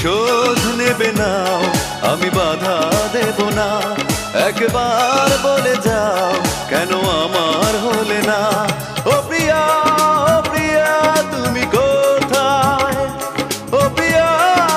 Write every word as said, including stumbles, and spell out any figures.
প্রতিশোধ নেবে নাও, আমি বাধা দেব না। একবার বলে যাও, কেন আমার হলে না?